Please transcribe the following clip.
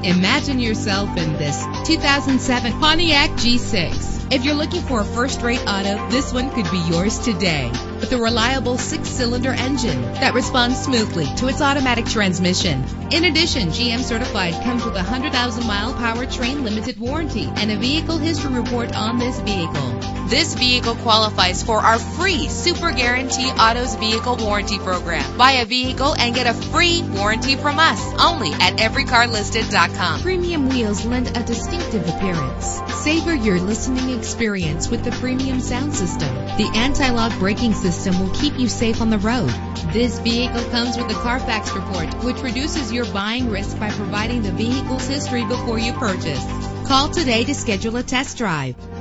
Imagine yourself in this 2007 Pontiac G6. If you're looking for a first-rate auto, this one could be yours today. With a reliable 6-cylinder engine that responds smoothly to its automatic transmission. In addition, GM Certified comes with a 100,000-mile powertrain limited warranty and a vehicle history report on this vehicle. This vehicle qualifies for our free Super Guarantee Autos Vehicle Warranty Program. Buy a vehicle and get a free warranty from us only at everycarlisted.com. Premium wheels lend a distinctive appearance. Savor your listening experience with the premium sound system. The anti-lock braking system will keep you safe on the road. This vehicle comes with a Carfax report, which reduces your buying risk by providing the vehicle's history before you purchase. Call today to schedule a test drive.